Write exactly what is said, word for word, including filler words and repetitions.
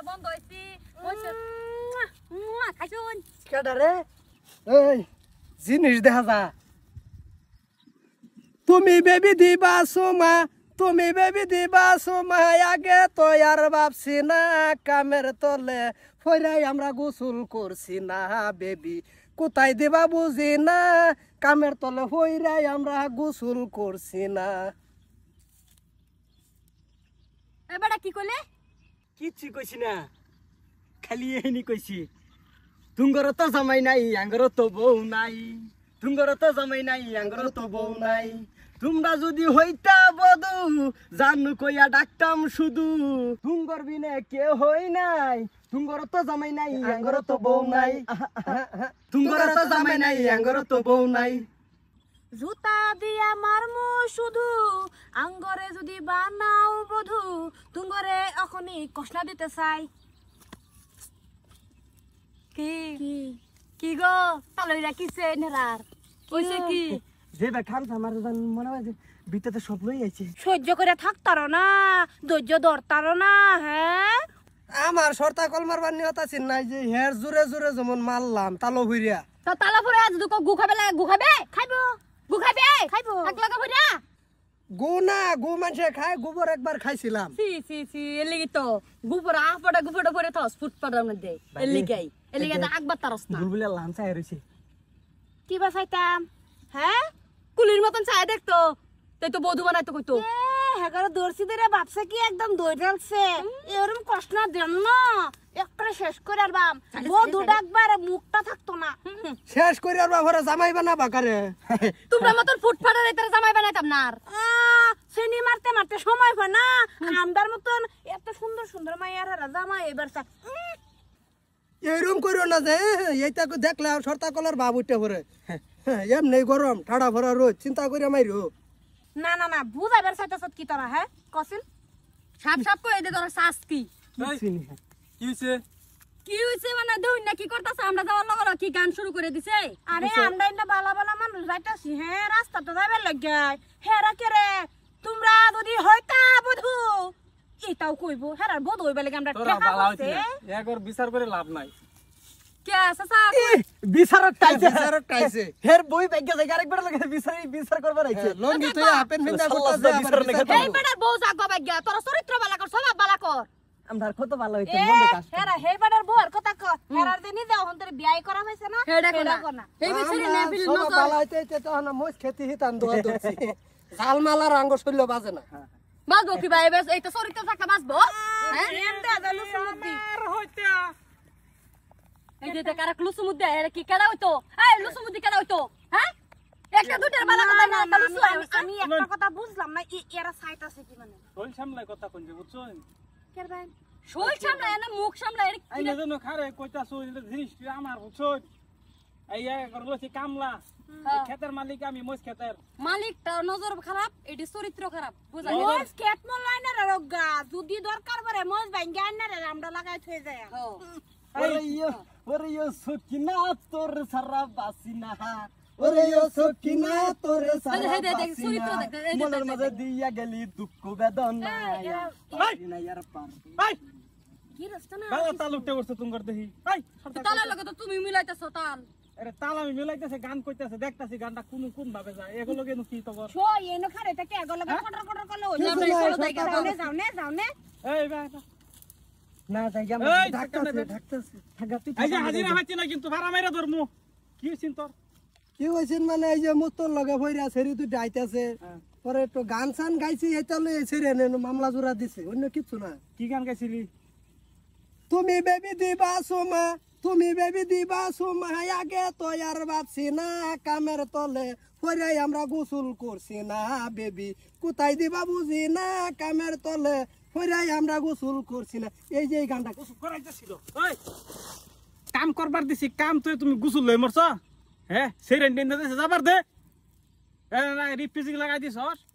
তো বন্ধ হইছি খাইছুন কেডা রে এই জিনিস দেখা যা তুমি বেবি দিবা সুমা তুমি বেবি দিবা সুমা আগে তো আর ভাবছি না কামের তলে ফইরাই আমরা গোসল করছি না বেবি কোথায় দিবা বুঝি না কামের তলে ফইরাই আমরা গোসল করছি না এবারে কি কইলে কিচ্ছু কইছি না খালি এনি কইছি তুঙ্গর তো জামাই নাই আঙ্গর তো বউ নাই তুঙ্গর তো জামাই নাই আঙ্গর তো বউ নাই তোমরা যদি হইতা বধু জানু কইয়া ডাকতাম শুধু তুঙ্গর বিনে কে হই নাই তুঙ্গর তো জামাই নাই আঙ্গর তো বউ নাই তুঙ্গর তো জামাই নাই আঙ্গর তো বউ নাই জুতা দিয়া মারমু শুধু আঙ্গরে যদি বানাও বধু তুঙ্গরে এখনই কষ্ট দিতে চাই কি কি কি গো তালইরা কিছে নেরার কইছে কি যে বেখান আমার জান মনে হয় যে ভিতরে সব লই আইছে সহ্য করে থাকতারো না ধৈর্য ধরতারো না হ্যাঁ আমার সরতা কল মারবার নিয়ত আছে নাই যে হের জোরে জোরে যেমন মারলাম তালো হইরা তো তালা ফুরে আজ দুকো গু খাবে লাগে গু খাবে খাইবো গু খাবে খাইবো এক লাগা ফুরা গু না গু মানুষে খায় গোবর একবার খাইছিলাম সি সি সি এলিগি তো গুপরা আফড়া গুপড়া পরে থস ফুট পাড়ার মধ্যে এলিগাই এলিগা দা আকবার তারস না বুলবুলে লাঞ্চা হইছে কি বাসাইতাম হ্যাঁ কুলির মতন চাই দেখতো তাই তো বধু বানাইতো কইতো হেগার দর্শি ধরে বাপসা কি একদম দই ঢালছে এরকম কষ্ট না দেন না একটা শেষ করে আর বাম বধু ডাকবার মুখটা থাকতো না শেষ করে আর বাবারে জামাই বানা বাকারে তোমরা মতন ফুট ফাটার এটার জামাই বানাইতাম না আর সেনি মারতে মারতে সময় হয় না আমদার মতন এত সুন্দর সুন্দর মাইয়ার হারা জামাই এবার এরকম করিও না যে এইটা দেখলে সরতা কলার ভাব উঠতে পরে এমনি গরম ঠাড়া ভরা রোদ চিন্তা করে মাইরো না না না বুঝাইবার চাইতেছ কি তোরা হ্যাঁ কসিন সাপ সাপ কই দে তোরা শাস কি কি হইছে কি হইছে মানে দেউন না কি করতাছ আমরা যাওয়ার লগর কি গান শুরু করে দিছে আরে আমরা ইন্দা বালা বালা মানুষ যাইতাছি হ্যাঁ রাস্তা তো যাইবার লাগাই হেরা কে রে তোমরা যদি হইতা বধু এটাও কইবো হেরার বধ হইবা লাগে আমরা টাকা আছে একবার বিচার করে লাভ নাই কে সাসা বিচারক টাইছে বিচারক টাইছে হের বই ব্যাগে জায়গা আরেকবার লাগে বিচার বিচার করবার আইছে লঙ্গি তুই আপেন ফিন্দা করতাছ এই বেটার বউ জাগবা বাগ্যা তোর চরিত্র বালা কর স্বভাব বালা কর আমরা কত ভালো হইতো মন্দ কাজ হেরা হে বেটার বউর কথা কর হেরার যে নিজে হন তোর বিয়াই করা হইছে না হেডা কোনা এই বিছরি না বিল সব ভালো হইতে তো না মোস খেতি হিতান দোয়া দছি জালমালার আঙ্গ শৈল বাজে না বাজবো কি ভাই বেশ এই তো চরিত্র থাকা বাজবো হ্যাঁ এমতে আদালু সমুদ্দি হইতে এই যে কারা লুসুমুদ্দি এর কি কেডা হইতো এই লুসুমুদ্দি কেডা হইতো হ্যাঁ একটা দুটের বালা কথা না তালুসু আমি একটা কথা বুঝলাম না এরা সাইট আছে কি মানে শৈল সামলাই কথা কোন যে বুঝছো কেন ভাই শৈল সামলাই না মুখ সামলাই এর এই না জানো খারে কইতাছো এই জিনিসটা আমার বুঝছো এই করলছি কামলা এই ক্ষেতের মালিক আমি মোস ক্ষেতের মালিকটা নজর খারাপ এডি চরিত্র খারাপ বুঝাই মোস ক্ষেত মলাইনার রগা যদি দরকার পড়ে মোস ভাঙ্গা আনারে আমরা লাগাই থই যায় ওরে ইয়ো ওরে ইয়ো সকিনা তোর সারা বাসিনা ওরে ইয়ো সকিনা তোর সারা বাসিনা মনের মাঝে দিয়া গেলি দুঃখ বেদনা না ইয়ার পার এই কি রাস্তা না বাবা তাল উঠতে বসছো তুমি কর দেখি এই তালা লাগে তো তুমি মিলাইতেছো তাল আরে তাল আমি মিলাইতেছে গান কইতাছে দেখতাছি গানটা কোন কোন ভাবে যায় এগুলো কেন কি তো কর শো এনো খারে থেকে এগুলো কটর কটর করলে হই যাবে চলো জায়গা যাওনে যাওনে যাওনে এই ভাই না জায়গা এই ঢাকতাছে ঢাকতাছে ঢাকাতে এই যে হাজিরা হচ্ছে না কিন্তু ভাড়া মাইরা ধরমু কি হইছিন তোর কি হইছেন মানে এই যে মুতর লগে ভইরা সেরি দুই আইতাছে পরে একটু গান সান গাইছি এটা লই সেরি এনে মামলা জোড়া দিছে অন্য কিছু না কি গান গাইছিলি তুমি বেবি দিবা সোমা তুমি বেবি দিবা সোমা আগে তো আর ভাবছি না কামের তলে পরে আমরা গোসল করছি না বেবি কোথায় দিবা বুঝি না কামের তলে পরে আমরা গোসল করছি না এই যে এই গানটা গোসল করাইতেছিল ওই কাম করবার দিছি কাম তো তুমি গোসল লই মরছ হ্যাঁ সেই রেন্ডিন দে যাবার দে এ না রিপিজিং লাগাই দিছস